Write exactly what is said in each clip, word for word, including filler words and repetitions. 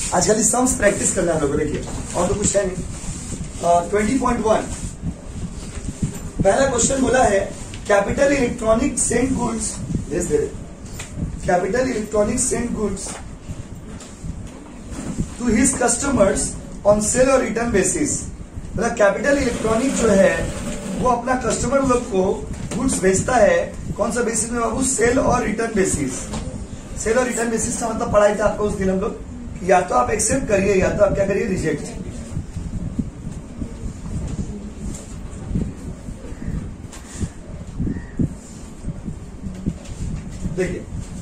आज खाली sums practice करना है लोगों। देखिए और तो कुछ है नहीं। ट्वेंटी पॉइंट वन पहला क्वेश्चन बोला है capital electronic send goods, capital electronic send goods to his customers on sale or return basis. मतलब कैपिटल इलेक्ट्रॉनिक जो है वो अपना कस्टमर लोग को गुड्स भेजता है, कौन सा बेसिस में बाबू? Sale or return basis. Sale or return basis का मतलब पढ़ाई था आपको उस दिन हम लोग, या तो आप एक्सेप्ट करिए या तो आप क्या करिए, रिजेक्ट। देखिए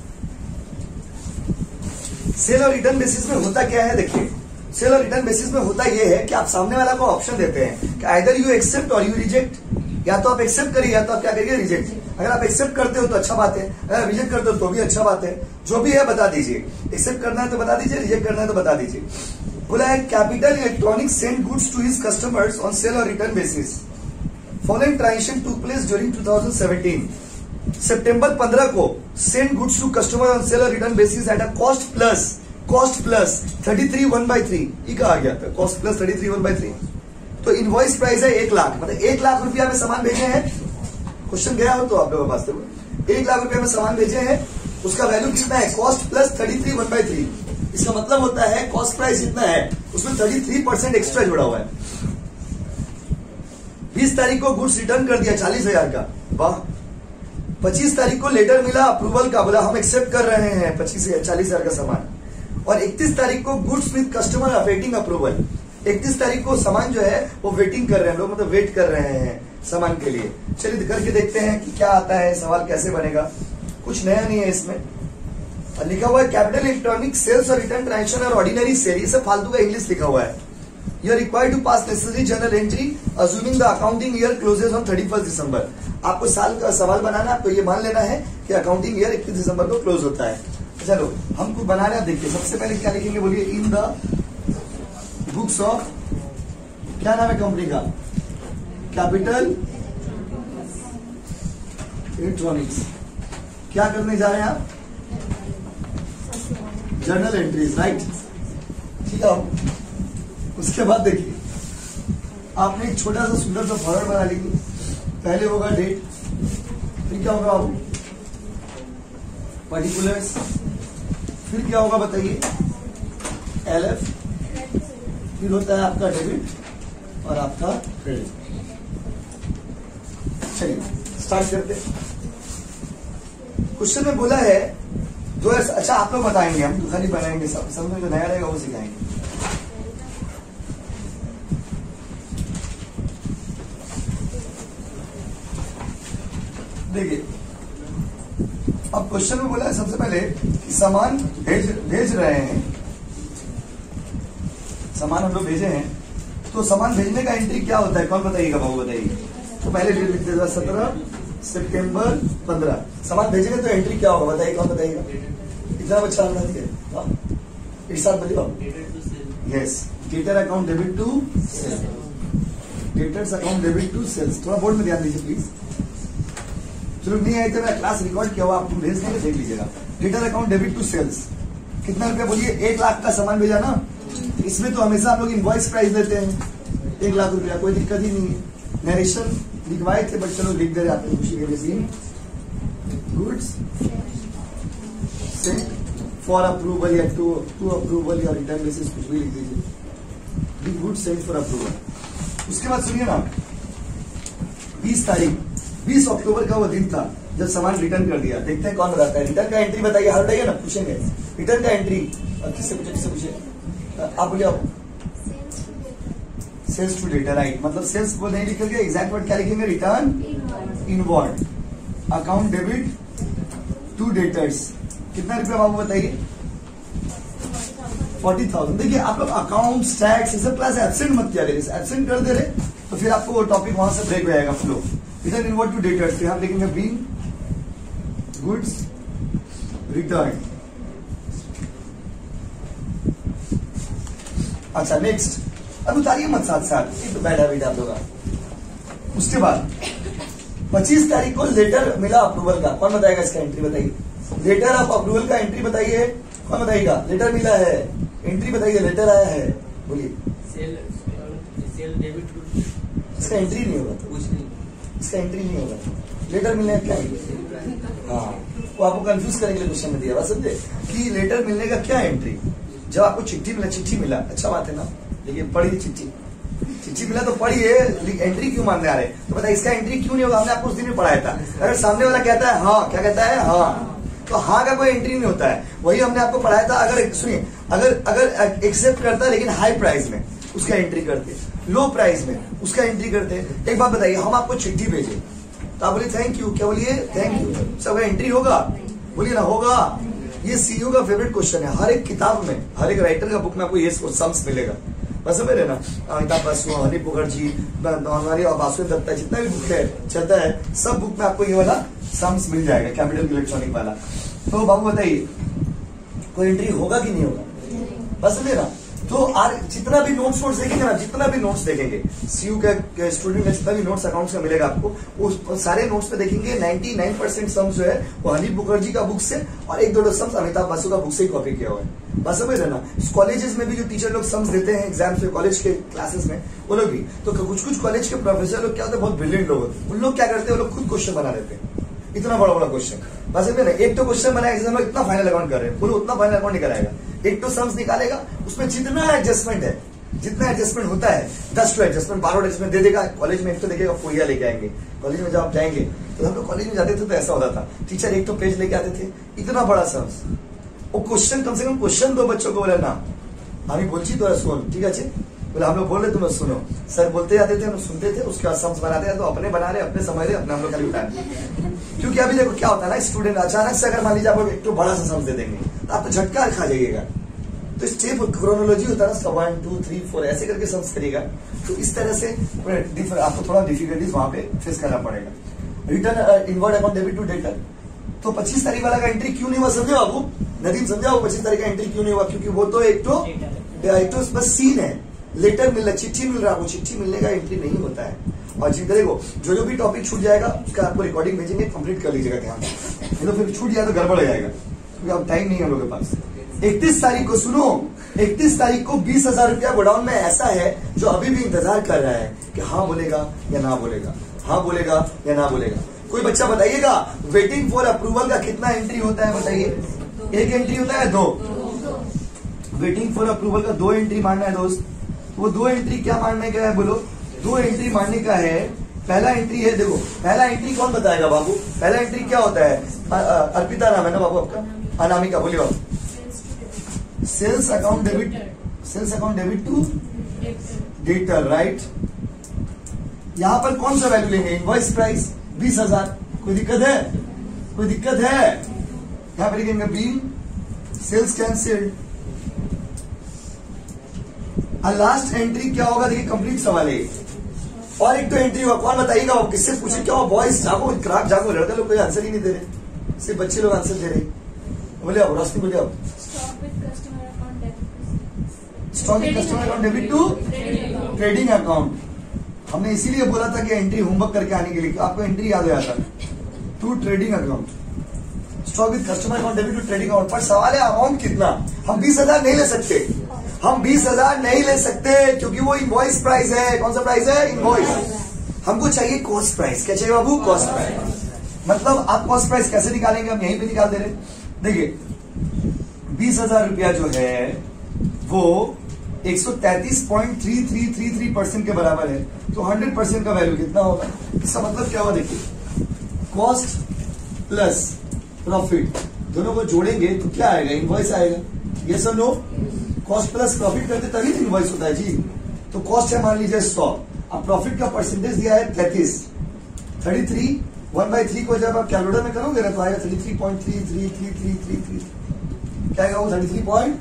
सेल और रिटर्न बेसिस में होता क्या है, देखिए सेल और रिटर्न बेसिस में होता यह है कि आप सामने वाला को ऑप्शन देते हैं कि either you accept or you reject, या तो आप एक्सेप्ट करिए या तो आप क्या करिए, रिजेक्ट। अगर आप एक्सेप्ट करते हो तो अच्छा बात है, अगर रिजेक्ट करते हो तो भी अच्छा बात है, जो भी है बता दीजिए। एक्सेप्ट करना है तो बता दीजिए, रिजेक्ट करना है तो बता दीजिए। बोला है capital electronic send goods to his customers on sale or return basis. Following transaction took place during two thousand seventeen. सितंबर पंद्रह को send goods to customer on sale or return basis at a cost plus cost plus thirty three one by three. ये कहा गया था cost plus thirty three one by three. तो invoice price है एक लाख, मतलब एक लाख रुपया में सामान भेजे हैं। क्वेश्चन गया हो तो आप लोगों के पास एक लाख रुपया में सामान भेजे हैं, उसका वैल्यू कितना है? Cost plus thirty three one by three. इसका मतलब होता है कॉस्ट प्राइस जितना है उसमें थर्टी थ्री परसेंट एक्स्ट्रा जुड़ा हुआ है। बीस तारीख को गुड्स रिटर्न कर दिया चालीस हजार का, वाह। पच्चीस तारीख को लेटर मिला अप्रूवल का, बोला हम एक्सेप्ट कर रहे हैं पच्चीस चालीस हजार का सामान। और इकतीस तारीख को goods with customer awaiting approval. इकतीस तारीख को सामान जो है वो वेटिंग कर रहे हैं लोग, मतलब वेट कर रहे हैं सामान के लिए। चलिए करके देखते हैं कि क्या आता है, सवाल कैसे बनेगा। कुछ नया नहीं है इसमें। लिखा हुआ है कैपिटल इलेक्ट्रॉनिक सेल्स और रिटर्न ट्रांजेक्शन और ऑर्डिनरी सेल, ये सब फालतू का इंग्लिश लिखा हुआ है। You are required to pass necessary journal entry assuming the accounting year closes on thirty first December. आपको साल का सवाल बनाना है, आपको ये मान लेना है कि अकाउंटिंग ईयर इकतीस दिसंबर को क्लोज होता है। चलो हमको बना रहे हैं, देखिए सबसे पहले क्या लिखेंगे बोलिए, इन द बुक्स ऑफ, क्या नाम है कंपनी का? Capital electronics. क्या करने जा रहे हैं आप? Journal entries, right. ठीक है, उसके बाद देखिए आपने एक छोटा सा सुंदर सा फॉर्मेट बना लीजिए। पहले होगा डेट, फिर क्या होगा बाबू? पर्टिकुलर्स, फिर क्या होगा बताइए? एल एफ, फिर होता है आपका डेबिट और आपका क्रेडिट। चलिए स्टार्ट करते हैं। क्वेश्चन में बोला है दो, अच्छा आप लोग बताएंगे, हम तो खाली बनाएंगे, सब सब में जो नया रहेगा वो सिखाएंगे। देखिए अब क्वेश्चन में बोला है सबसे पहले कि सामान भेज भेज रहे हैं, सामान हम लोग भेजे हैं, तो सामान भेजने का एंट्री क्या होता है? कौन बताइएगा बाबू, बताइए। तो पहले डेट लिख देगा सत्रह सितंबर पंद्रह। सामान भेजेंगे तो एंट्री क्या होगा बताइए, कौन बताइएगा? इतना अच्छा अंदाज है, एक साथ बोलिए बाबू। Yes, debtor account debit to sales, debtors account debit to sales. थोड़ा बोर्ड में ध्यान दीजिए प्लीज। चलो नहीं आए तो मेरा क्लास रिकॉर्ड किया हुआ आपको भेज देंगे, देख लीजिएगा। Debtor account debit to sales कितना रुपया बोलिए? एक लाख का सामान भेजा ना, इसमें तो हमेशा हम लोग इनवॉइस प्राइस देते हैं एक लाख रुपया, कोई दिक्कत ही नहीं है। नरेशन लिखवाए थे बट चलो लिख दे रहे आपने खुशी के लिए। गुड्स सेंट फॉर अप्रूवल या टू टू अप्रूवल या रिटर्न बेसिस, कुछ भी लिख दीजिए। Goods sent for approval. उसके बाद सुनिए ना, बीस तारीख बीस अक्टूबर का वो दिन था जब सामान रिटर्न कर दिया। देखते हैं कौन बताता है। रिटर्न का एंट्री बताइए, हर बताइए ना, पूछेंगे रिटर्न का एंट्री। किससे पूछे किससे पूछे आप बोलिए। Sales to debtor, right. मतलब सेल्स को नहीं लिखेंगे, एग्जैक्ट वर्ड क्या लिखेंगे? Return inward. Account debit to debtors, कितना रुपया बाबू बताइए? Forty thousand. देखिए आप लोग अकाउंट टैक्स ये सब क्लास एब्सेंट मत किया करिए, एब्सेंट कर दे रहे तो फिर आपको वो टॉपिक वहां से ब्रेक हो जाएगा flow. Return inward to debtors, फिर आप लिखेंगे बीइंग गुड्स रिटर्न। अच्छा नेक्स्ट, अब उतारिए मत साथ साथ, ये तो बैड हैबिट आप लोग का। उसके बाद पच्चीस तारीख को लेटर मिला अप्रूवल का, कौन बताएगा इसका एंट्री बताइए? लेटर ऑफ अप्रूवल का एंट्री बताइए, कौन बताइएगा? लेटर मिला है, एंट्री बताइए, लेटर आया है, बोलिए। सेल सेल डेबिट टू, इसका एंट्री नहीं होगा तो कुछ नहीं, इसका एंट्री नहीं होगा, लेटर मिलने का क्या है? हाँ, वो आपको कंफ्यूज करने के लिए क्वेश्चन में दिया, बात समझे कि लेटर मिलने का क्या एंट्री। जब आपको चिट्ठी मिला, चिट्ठी मिला, अच्छा बात है ना, लेकिन पढ़िए चिट्ठी, चिट्ठी मिला तो पढ़िए, एंट्री क्यों मानने आ रहे हैं? तो बताइए इसका एंट्री क्यों नहीं होगा? हमने आपको उस दिन में पढ़ाया था। अगर सामने वाला कहता है हाँ, क्या कहता है हाँ, तो हाँ का कोई एंट्री नहीं होता है। वही हमने आपको पढ़ाया था। अगर सुनिए, अगर अगर एक्सेप्ट करता है लेकिन हाई प्राइस में, उसका एंट्री करते, लो प्राइस में उसका एंट्री करते। एक बात बताइए, हम आपको चिट्ठी भेजे तो आप बोलिए थैंक यू, क्या बोलिए थैंक यू, सब एंट्री होगा? बोलिए ना होगा। ये सीईओ का फेवरेट क्वेश्चन है। हर एक किताब में, हर एक राइटर का बुक में आपको ये सम्स मिलेगा, बस समझ रहे ना। अमिताभ बसु, हनी मुखर्जी, हमारी वासुदेव दत्ता, जितना भी बुक है चलता है, सब बुक में आपको ये वाला सम्स मिल जाएगा, कैपिटल इलेक्ट्रॉनिक वाला। तो बाबू बताइए कोई एंट्री होगा कि नहीं होगा? बस समझे ना। तो आज जितना भी नोट्स नोट्स देखेंगे ना, जितना भी नोट्स देखेंगे सीयू के स्टूडेंट का, जितना भी नोट्स अकाउंट्स का मिलेगा आपको, उस सारे नोट्स में देखेंगे निन्यानवे परसेंट सम्स जो है वो हनी मुखर्जी का बुक से, और एक दो सम्स अमिताभ बसु का बुक से ही कॉपी किया हुआ है। बस समझ रहे ना। कॉलेजेस में भी जो टीचर लोग सम्स देते हैं एग्जाम्स में, कॉलेज के क्लासेस में, वो लोग भी, तो कुछ कुछ कॉलेज के प्रोफेसर लोग क्या होते हैं, बहुत ब्रिलियंट लोग होते हैं। उन लोग क्या करते हैं, वो लोग खुद क्वेश्चन बना देते हैं, इतना बड़ा बड़ा क्वेश्चन। बस समझे ना। एक तो क्वेश्चन बनाया, एग्जाम में इतना फाइनल अकाउंट कर रहे हैं, बोलो उतना फाइनल अकाउंट नहीं कराएगा। एक तो सम्स निकालेगा, उसमें जितना एडजस्टमेंट है, जितना एडजस्टमेंट होता है, दस टू एडजस्टमेंट, बारह एडजस्टमेंट दे देगा। कॉलेज में एक तो देखेगा फोरिया लेके आएंगे। कॉलेज में जब आप जाएंगे, तो हम लोग कॉलेज में जाते थे तो ऐसा होता था, टीचर एक तो पेज लेके आते थे, इतना बड़ा सम्स, वो क्वेश्चन कम से कम क्वेश्चन दो बच्चों को, बोला ना हमें बोलची तो सुन, ठीक है, बोले हम लोग बोल रहे तुम सुनो। सर बोलते जाते थे, हम सुनते थे, उसके बाद सम्स बनाते थे, तो अपने बना रहे, अपने समझ रहे, अपने हम लोग खाली उठा रहे। क्योंकि अभी देखो क्या होता है ना, स्टूडेंट अचानक से अगर मान लीजिए आपको एक तो बड़ा सा सम्स दे देंगे, तो आप तो झटका खा जाइएगा। तो स्टेप क्रोनोलॉजी होता है ना, वन टू थ्री फोर ऐसे करके सम्स करेगा। तो इस तरह से आपको थोड़ा डिफिकल्टीज वहां पे फेस करना पड़ेगा। Return inward account debit to debtor, तो पच्चीस तारीख वाला का एंट्री क्यों नहीं हुआ समझे बाबू? नदीम समझाओ पच्चीस तारीख का एंट्री क्यों नहीं हुआ? क्योंकि वो तो एक तो एक तो बस सीन है, लेटर मिल रहा, चिट्ठी मिल रहा, वो चिट्ठी मिलने का एंट्री नहीं होता है। और देखो जो जो भी टॉपिक छूट जाएगा उसका आपको रिकॉर्डिंग भेजेंगे, कंप्लीट कर लीजिएगा ध्यान से, नहीं तो फिर छूट जाए तो गड़बड़ हो जाएगा, क्योंकि अब टाइम नहीं है हम लोग के पास। इकतीस तारीख को सुनो, इकतीस तारीख को बीस हजार रुपया गोडाउन में ऐसा है जो अभी भी इंतजार कर रहा है कि हाँ बोलेगा या ना बोलेगा, हाँ बोलेगा या ना बोलेगा। कोई बच्चा बताइएगा वेटिंग फॉर अप्रूवल का कितना एंट्री होता है? बताइए। एक एंट्री होता है, दो। वेटिंग फॉर अप्रूवल का दो एंट्री मारना है दोस्त। वो दो एंट्री क्या मारने का है बोलो? दो एंट्री मारने का है। पहला एंट्री है, देखो पहला एंट्री कौन बताएगा बाबू? पहला एंट्री क्या होता है? अर्पिता नाम है ना बाबू आपका? अनामिका, बोलिए बाबू। Sales account debit, sales account debit to debtor, right. यहां पर कौन सा वैल्यू लेंगे? इनवॉइस प्राइस बीस हजार। कोई दिक्कत है? कोई दिक्कत है? यहां पर लिखेंगे bill, sales cancelled. Last entry क्या होगा? देखिए कंप्लीट सवाल है। और एक तो एंट्री होगा, कौन बताइएगा? वो किससे पूछे? क्या बॉयज जागो, ग्राहक जागो, लड़के लोग कोई आंसर ही नहीं दे रहे, सिर्फ बच्चे लोग आंसर दे रहे। बोले आप रोशनी, बोलिए आप। Stock with customer account debit to trading account. हमने इसीलिए बोला था कि एंट्री होमवर्क करके आने के लिए, आपको एंट्री याद हो जाता to trading account. Stock with customer account debit to trading account. पर सवाल है अमाउंट कितना? हम बीस हजार नहीं ले सकते, हम बीस हजार नहीं ले सकते क्योंकि वो इनवॉइस प्राइस है। कौन सा प्राइस है? इनवॉइस। हमको चाहिए कॉस्ट प्राइस। क्या चाहिए बाबू? Cost price. मतलब आप कॉस्ट प्राइस कैसे निकालेंगे? हम यहीं पे निकाल दे रहे। देखिए बीस हजार रुपया जो है वो एक सौ तैतीस point three three three three percent के बराबर है, तो हंड्रेड परसेंट का वैल्यू कितना होगा? इसका मतलब क्या होगा? देखिए कॉस्ट प्लस प्रॉफिट दोनों को जोड़ेंगे तो क्या आएगा? इनवॉइस आएगा। यस और नो? कॉस्ट प्लस प्रॉफिट करते तभी तो इनवॉइस होता है जी। तो कॉस्ट है मान लीजिए सौ, अब प्रॉफिट का परसेंटेज दिया है तैतीस, thirty three one by three को जब आप कैलकुलेटर में करोगे ना तो आएगा thirty three point three three three three three three क्या आएगा वो? थर्टी थ्री पॉइंट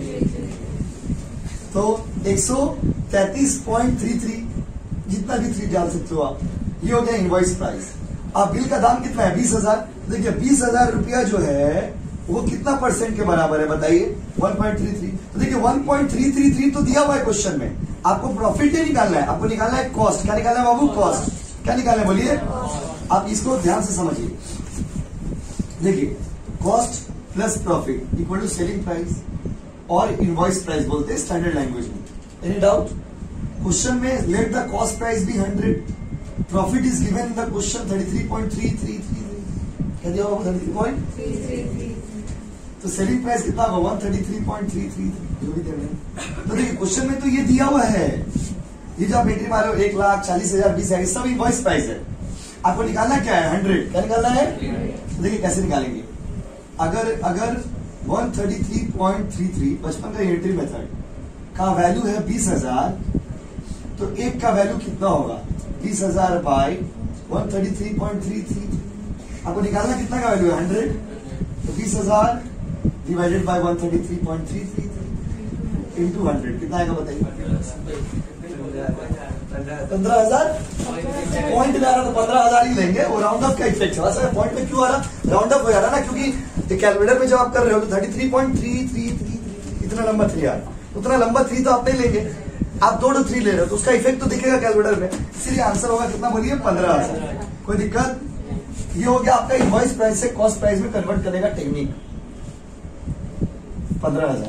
तो एक सौ तैतीस पॉइंट थ्री थ्री, जितना भी थ्री डाल सकते हो आप। ये हो गया इनवॉइस प्राइस। अब बिल का दाम कितना है? बीस हजार। देखिए बीस हजार रुपया जो है वो कितना परसेंट के बराबर है बताइए? One point three three. तो देखिए one point three three three तो दिया हुआ है क्वेश्चन में। आपको प्रॉफिट नहीं निकालना है, आपको निकालना है कॉस्ट। क्या निकालना है बाबू? कॉस्ट। क्या निकालना है बोलिए? आप इसको ध्यान से समझिए। देखिए cost plus profit equal to selling price. और इनवॉइस प्राइस बोलते हैं स्टैंडर्ड लैंग्वेज में। Any doubt? क्वेश्चन में let the cost price be hundred, profit is given in the question thirty three point three three three क्या दिया होगा? Thirty three point तो selling price कितना होगा? One thirty three point three three जो भी दे रहे हैं। तो देखिए क्वेश्चन में तो ये दिया हुआ है, ये जो आप एंट्री मारे हो एक लाख चालीस हजार बीस हजार सब इनवॉइस प्राइस है। आपको निकालना क्या है? हंड्रेड। क्या निकालना है? तो देखिए कैसे निकालेंगे। अगर अगर one thirty three point three three बचपन का एंट्री मेथड का वैल्यू है बीस हजार, तो एक का वैल्यू कितना होगा? बीस हजार by one thirty three point three three. आपको निकालना कितना का वैल्यू है? हंड्रेड। तो बीस हजार divided by one thirty three point three three into hundred कितना आएगा बताइए? पंद्रह हजार पॉइंट में आ रहा तो पंद्रह हजार ही लेंगे। वो राउंड ऑफ का इफेक्ट है। पॉइंट में क्यों आ रहा? राउंड ऑफ हो जा रहा ना, क्योंकि कैलकुलेटर में जब आप कर रहे हो तो thirty three point three three three इतना लंबा थ्री आ रहा, उतना लंबा थ्री तो आप नहीं लेंगे, आप दो दो थ्री ले रहे हो तो उसका इफेक्ट तो दिखेगा कैलकुलेटर में। इसीलिए आंसर होगा कितना बोलिए? पंद्रह हजार। कोई दिक्कत? ये हो गया आपका इनवॉइस प्राइस से कॉस्ट प्राइस में कन्वर्ट करने का टेक्निक। पंद्रह हजार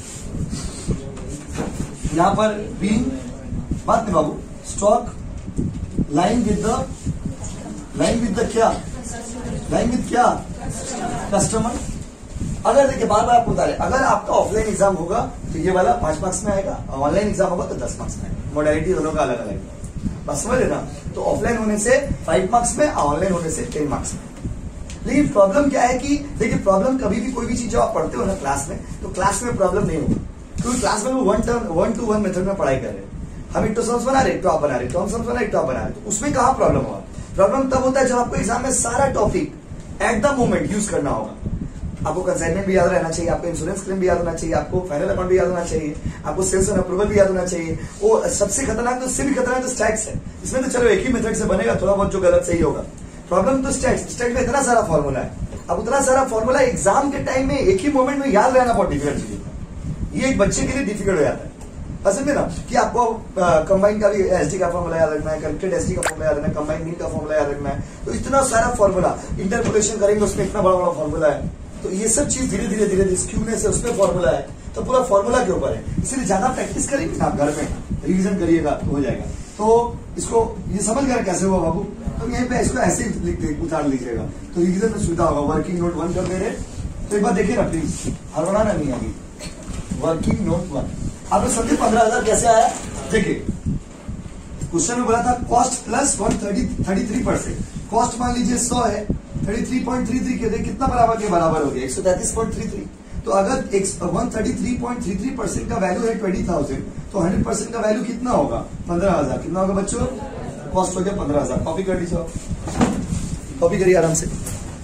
यहां पर बीइंग बात नहीं बाबू, stock line with the line with the क्या लाइन विद क्या कस्टमर। अगर देखिए बार बार आपको बता रहे, अगर आपका ऑफलाइन एग्जाम होगा तो ये वाला पांच मार्क्स में आएगा, ऑनलाइन एग्जाम होगा तो दस मार्क्स में आएगा। मॉडलिटी दोनों का अलग अलग है, बस समझ लेना। तो ऑफलाइन होने से फाइव मार्क्स में, ऑनलाइन होने से टेन मार्क्स में। लेकिन प्रॉब्लम क्या है कि देखिए प्रॉब्लम कभी भी कोई भी चीज जो आप पढ़ते हो ना क्लास में, तो क्लास में प्रॉब्लम नहीं होगा, क्योंकि क्लास में वो one term one two one method में पढ़ाई कर रहे हैं। हम एक तो सम्स बना रहे, एक तो आप बना रहे, तो हम सम्स बना, एक तो आप बना रहे, तो उसमें कहाँ प्रॉब्लम होगा? प्रॉब्लम तब होता है जब आपको एग्जाम में सारा topic at the moment use करना होगा। आपको कंसाइनमेंट भी याद रहना चाहिए, आपको इंश्योरेंस क्लेम भी याद होना चाहिए, आपको फाइनल अकाउंट भी याद होना चाहिए, आपको सेल्स एंड अप्रूवल भी याद होना चाहिए। वो सबसे खतरनाक तो उससे भी खतरनाक तो स्टैट्स है। इसमें तो चलो एक ही मेथड से बनेगा, थोड़ा बहुत जो गलत सही होगा। प्रॉब्लम तो स्टैट्स स्टैट में इतना सारा फॉर्मूला है। अब उतना सारा फॉर्मूला एग्जाम के टाइम में एक ही मोमेंट में याद रहना बहुत डिफिकल्ट चीज है। ये एक बच्चे के लिए डिफिकल्ट हो जाता है असल में ना, कि आपको कंबाइन का भी एसडी का फॉर्मूला याद रखना है, कनेक्टेड एसडी का फॉर्मूला याद रखना है, कंबाइन मीन का फॉर्मूला याद रखना है। तो इतना सारा फॉर्मूला इंटरपोलेशन करेंगे उसमें इतना बड़ा बड़ा फॉर्मूला है। तो ये सब चीज धीरे धीरे धीरे धीरे स्क्यूनेस है, उसमें फॉर्मूला है, तो पूरा फॉर्मूला के ऊपर है। इसलिए ज्यादा प्रैक्टिस करेंगे ना आप घर में, रिविजन करिएगा तो हो जाएगा। तो इसको ये समझ गए कैसे हुआ बाबू? तो यहीं पे इसको ऐसे ही लिख दे, उतार लीजिएगा तो रिविजन में सुविधा होगा। वर्किंग नोट वन कर दे रहे तो एक बार देखिए ना प्लीज, हड़बड़ाना नहीं आगे। वर्किंग नोट वन आपने समझे पंद्रह हजार कैसे आया? देखिए क्वेश्चन में बोला था cost plus one thirty thirty three percent. कॉस्ट मान लीजिए सौ है, thirty three point three three के कितना बराबर के बराबर हो गया? एक सौ तैतीस पॉइंट थ्री थ्री। तो अगर one thirty three point three three percent का वैल्यू है ट्वेंटी थाउजेंड, तो हंड्रेड परसेंट का वैल्यू कितना होगा? पंद्रह हजार। कितना होगा बच्चों? कॉस्ट हो गया पंद्रह हजार। कॉपी कर लीजिए, कॉपी करिए आराम से।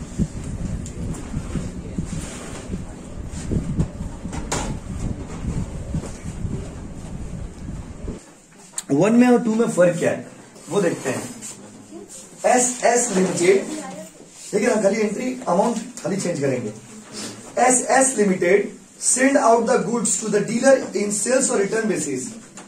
वन में और टू में फर्क क्या है वो देखते हैं। एस एस लिमिटेड, देखिए ना, खाली एंट्री अमाउंट खाली चेंज करेंगे। S S limited send out the goods to the dealer in sales और रिटर्न बेसिस।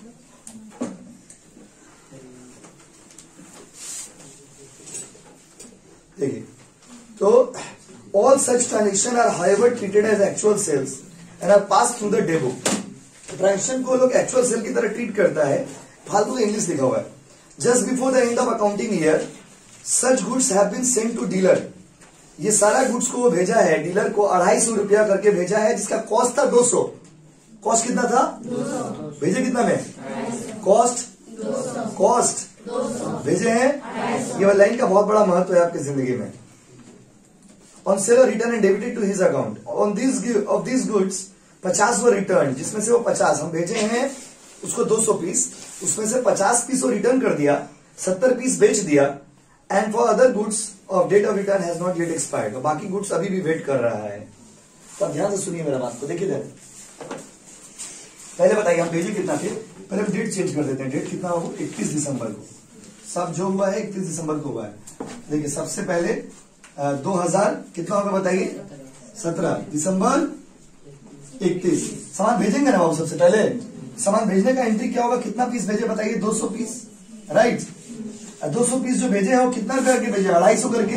देखिए तो all such transaction are however treated as actual sales and are pass through the डेबो। Transaction को लोग actual sale की तरह treat करता है। फालतू इंग्लिश लिखा हुआ है। Just before the end of accounting year such goods have been sent to dealer. ये सारा गुड्स को वो भेजा है डीलर को, अढ़ाई सौ रुपया करके भेजा है, जिसका कॉस्ट था दो सौ। कॉस्ट कितना था? दो सौ। भेजे कितना में? कॉस्ट कॉस्ट भेजे हैं। ये वाला लाइन का बहुत बड़ा महत्व है आपकी जिंदगी में। On seller return and debited to his account on this off this goods पचास वो रिटर्न, जिसमें से वो पचास हम भेजे हैं उसको दो सौ पीस, उसमें से पचास पीस वो रिटर्न कर दिया, सत्तर पीस बेच दिया। And for other goods of date of return has not yet expired, बाकी गुड्स अभी भी वेट कर रहा है। तो आप ध्यान से सुनिए मेरा बात को, देखिए देख पहले बताइए हम भेजे कितना थे, पहले हम डेट चेंज कर देते हैं। डेट कितना होगा? इक्कीस दिसंबर को। सब जो हुआ है इकतीस दिसंबर को हुआ है। देखिए सबसे पहले दो हजार कितना होगा बताइए? सत्रह दिसंबर इकतीस। सामान भेजेंगे ना बाबू, सबसे पहले सामान भेजने का एंट्री क्या होगा? कितना पीस भेजे बताइए? दो सौ पीस, राइट। दो सौ पीस जो भेजे हैं वो कितना करके भेजे? अढ़ाई सौ करके,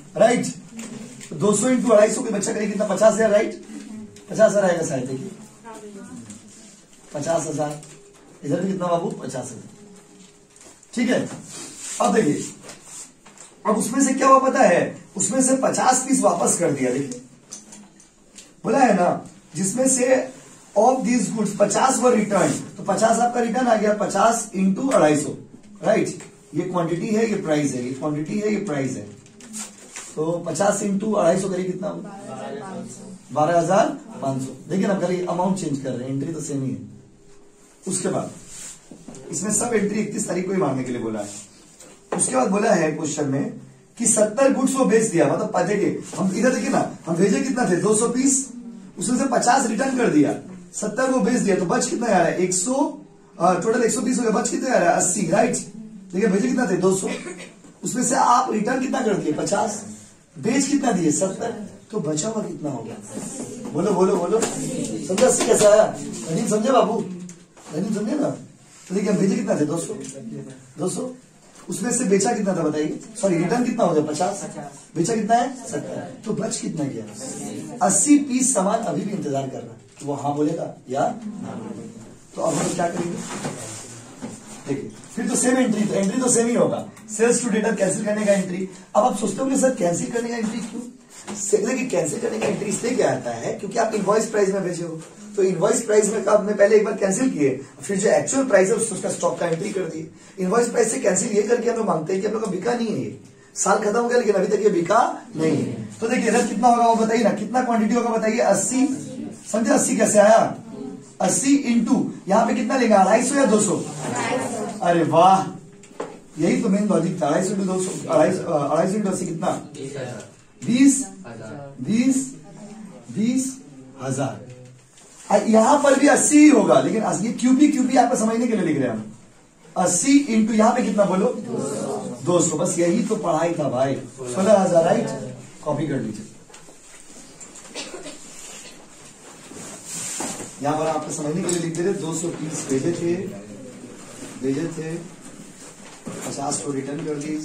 राइट। दो सौ इंटू अढ़ाई सौ के बच्चा करिए कितना? पचास हजार, राइट। पचास हजार आएगा शायद। देखिए पचास हजार, इधर भी कितना बाबू, पचास हजार। ठीक है, अब देखिए, अब उसमें से क्या हुआ पता है, उसमें से पचास पीस वापस कर दिया। देखिए बोला है ना, जिसमें से ऑफ दीज गुड्स पचास वर रिटर्न, तो पचास आपका रिटर्न आ गया, पचास इंटू अढ़ाई सौ, राइट। ये क्वांटिटी है, ये प्राइस है, ये क्वांटिटी है, ये प्राइस है। तो पचास इंटू अढ़ाई सौ करिए कितना होगा, बारह हजार पांच सौ। देखिए ना, कल अमाउंट चेंज कर रहे हैं, एंट्री तो सेम ही है। उसके बाद इसमें सब एंट्री इकतीस तारीख को ही मारने के लिए बोला है। उसके बाद बोला है क्वेश्चन में कि सत्तर गुड्स वो बेच दिया, मतलब देखिए हम इधर देखिए ना, हम भेजे कितना थे, दो सौ पीस, उसमें से पचास रिटर्न कर दिया, सत्तर को बेच दिया, तो बच कितना आ रहा है, एक सौ, टोटल एक सौ बीस हो गया, बच कितना आ रहा है, अस्सी, राइट। देखिए भेजे कितना थे, दो सौ, उसमें से आप रिटर्न कितना कर दिए, पचास, बेच कितना दिए, सत्तर, तो बचा हुआ कितना होगा, बोलो बोलो बोलो, समझा, अस्सी कैसे आया, रनीम समझे बाबू, रनीम समझे ना। तो देखिए हम भेजे कितना थे, दो सौ, दो सौ, उसमें से बेचा कितना था बताइए, सॉरी रिटर्न कितना हो गया, पचास, बेचा कितना है, सत्तर, तो बच कितना गया, अस्सी पीस सामान अभी भी इंतजार कर रहा है कि वो हाँ बोलेगा या ना बोलेगा। तो अब हम क्या करेंगे, देखिए फिर तो सेम एंट्री, तो एंट्री तो सेम ही होगा, सेल्स टू डेटर कैंसिल करने का एंट्री। अब आप सोचते होंगे सर कैंसिल करने का एंट्री क्यों, देखिए कैंसिल करने का एंट्री इसलिए क्या आता है, क्योंकि आप इनवॉइस प्राइस में भेजे हो, तो इनवॉइस प्राइस में का आपने पहले एक बार कैंसिल किए, फिर जो एक्चुअल प्राइस है उसका स्टॉक का एंट्री कर दिए। इनवॉइस प्राइस से कैंसिल ये करके हम लोग मांगते हैं कि हम लोग का बिका नहीं है, ये साल खत्म हो गया लेकिन अभी तक ये बिका नहीं है। तो देखिए इधर कितना होगा वो बताइए ना, कितना क्वांटिटी होगा बताइए, अस्सी, समझे अस्सी कैसे आया, अस्सी इंटू यहाँ पे कितना लेगा, अढ़ाई सौ या दो सौ, अरे वाह, यही तो मेन लॉजिक था, अढ़ाई सौ इंटू दो सौ, अढ़ाई अढ़ाई सौ इंटू अस्सी कितना, बीस, बीस, बीस हजार। यहां पर भी अस्सी ही होगा, लेकिन ये क्यूबी क्यूबी आपको समझने के लिए लिख रहे हैं हम, अस्सी इंटू यहाँ पे कितना बोलो, दो सौ, बस यही तो पढ़ाई था भाई, सोलह हजार, राइट। कॉपी कर लीजिए, यहां पर आपको समझने के लिए लिख दे रहे, दो सौ पीस भेजे थे, भेजे थे, पचास को रिटर्न कर दी,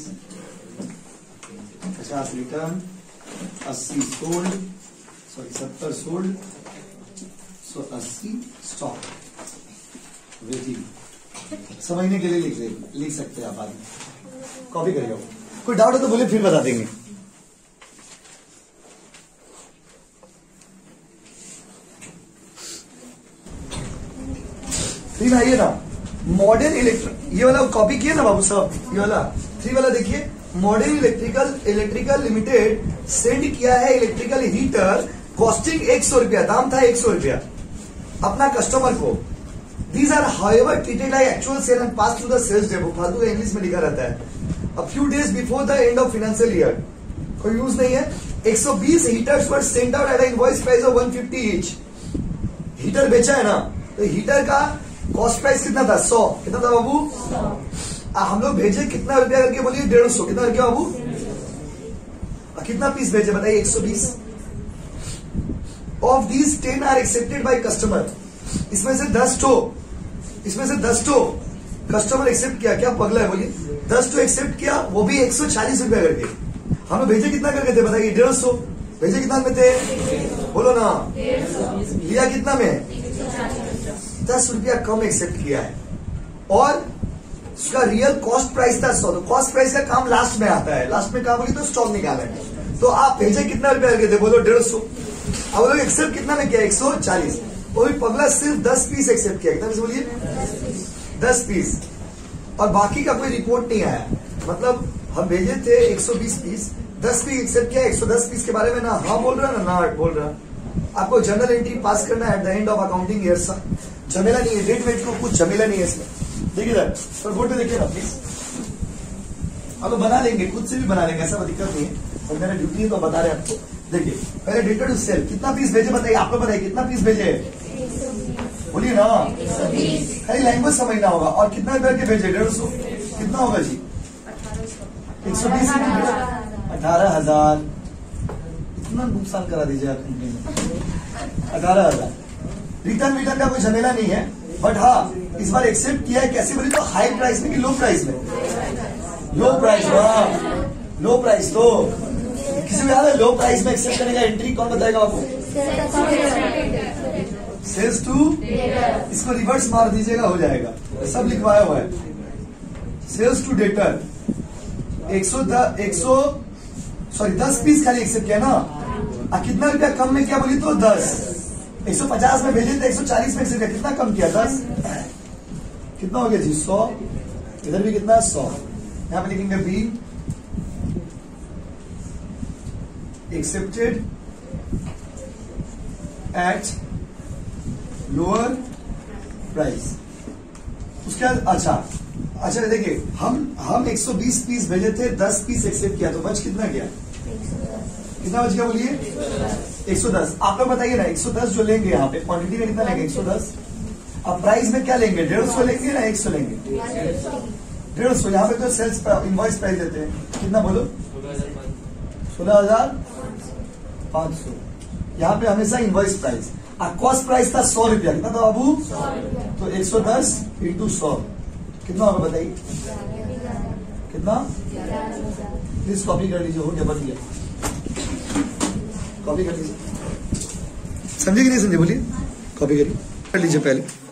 पचास रिटर्न, अस्सी सोल्ड, सॉरी सत्तर सोल्ड, सो अस्सी स्टॉक, वेटिंग। समझने के लिए लिख ले, लिख सकते हैं आप आगे, कॉपी करिएगा। कोई डाउट हो तो बोले, फिर बता देंगे। थ्री में आइए ना, मॉडर्न इलेक्ट्रिक, ये वाला कॉपी किया ना बाबू साहब, ये वाला थ्री वाला देखिए, modern electrical electrical limited send किया है इलेक्ट्रिकल हीटर कॉस्टिंग एक सौ रुपया, दाम था एक सौ रुपया अपना कस्टमर को। These are however treated like actual sale and pass through the sales depot, फालतू का इंग्लिश में लिखा रहता है। A few days before the end of financial year, कोई यूज नहीं है। एक सौ बीस heaters were sent out at invoice price of एक सौ पचास ईच। हीटर बेचा है ना, तो हीटर का कॉस्ट प्राइस कितना था, सौ, कितना था बाबू, हम लोग भेजे कितना रुपया करके बोलिए, डेढ़ सौ, कितना रुपया बाबू, कितना पीस भेजे बताइए, एक सौ बीस। Of these ten are accepted by customer, इसमें से दस टो, इसमें से दस टो कस्टमर एक्सेप्ट किया, क्या पगला है बोलिए, दस टो एक्सेप्ट किया, वो भी एक सौ चालीस रुपया करके। हम लोग भेजे कितना करके थे बताइए, डेढ़ सौ, भेजे कितना में थे, बोलो ना, लिया कितना में, दस रुपया कम एक्सेप्ट किया है, और उसका रियल कॉस्ट प्राइस था सौ। तो कॉस्ट प्राइस का काम लास्ट में आता है, लास्ट में काम होगी तो स्टॉक निकालना है। तो आप भेजे कितना रुपया करके थे, बोलो डेढ़ सौ, अब लोग एक्सेप्ट कितना में किया, एक सौ चालीस, वो भी पगला सिर्फ दस पीस एक्सेप्ट किया, कितना पीस बोलिए, दस पीस, और बाकी का कोई रिपोर्ट नहीं आया। मतलब हम भेजे थे एक सौ बीस पीस, दस पीस एक्सेप्ट किया, एक सौ दस पीस के बारे में ना हाँ बोल रहा ना ना बोल रहा। आपको जर्नल एंट्री पास करना है at the end of accounting year, झमेला नहीं है, डेट वेट को कुछ झमेला नहीं है इसमें। देखिए सर बोर्ड पे देखिए ना प्लीज, अब तो बना लेंगे, खुद से भी बना लेंगे, ऐसा दिक्कत नहीं है, और मेरा ड्यूटी है तो बता रहे आपको। देखिए पहले डेटा टू सेल कितना पीस भेजे बताइए, आपको बताइए कितना पीस भेजे, बोलिए ना, खाली लैंग्वेज समझना होगा। और कितना करके भेजे, डेढ़ सौ, कितना होगा जी, एक सौ बीस, अठारह हजार, इतना नुकसान करा दीजिए आप कंपनी में, अठारह हजार। रिटर्न रिटर्न का कोई झमेला नहीं है, बट हाँ इस बार एक्सेप्ट किया है, कैसे बोली तो हाई प्राइस में कि लो प्राइस में, लो प्राइस, हाँ लो प्राइस। तो किसी को याद है लो प्राइस में एक्सेप्ट करने का एंट्री कौन बताएगा आपको, सेल्स टू, इसको रिवर्स मार दीजिएगा हो जाएगा, सब लिखवाया हुआ है। सेल्स टू डेटर एक सौ द, एक सौ सॉरी दस पीस खाली एक्सेप्ट किया ना, आ, कितना रुपया कम में क्या बोली तो दस, एक सौ पचास में भेजे थे एक सौ चालीस में एक्सेप्ट किया, कितना कम किया दस, कितना हो गया जी सौ, इधर भी कितना है सौ, यहां पे लिखेंगे be accepted at lower price. उसके बाद अच्छा अच्छा देखिए हम हम एक सौ बीस पीस भेजे थे, दस पीस एक्सेप्ट किया तो बच कितना गया, कितना बच गया बोलिए एक सौ दस। आप लोग बताइए ना एक सौ दस जो लेंगे यहाँ पे क्वांटिटी में कितना लेंगे एक सौ दस, अब प्राइस में क्या लेंगे डेढ़ सौ लेंगे ना एक सौ लेंगे, डेढ़ सौ। यहाँ पे तो सेल्स इनवॉइस प्राइस देते हैं कितना बोलो सोलह हजार पांच सौ, यहाँ पे हमेशा इनवॉइस प्राइस, कॉस्ट प्राइस था सौ रुपया, कितना था बाबू, तो एक सौ दस इंटू सौ कितना होगा बताइए, कितना, प्लीज कॉपी कर लीजिए, हो गया बन गया, कॉपी कर लीजिए, समझे कि नहीं समझे बोलिए, कॉपी करिए कर लीजिए पहले।